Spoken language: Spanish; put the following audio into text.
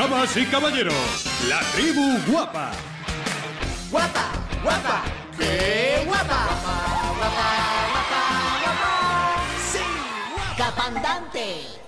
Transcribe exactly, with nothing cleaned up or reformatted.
Damas y caballeros, la tribu guapa. ¡Guapa! ¡Guapa! ¡Qué guapa! ¡Guapa, guapa, guapa, guapa! ¡Sí! ¡Guapa! ¡Capandante!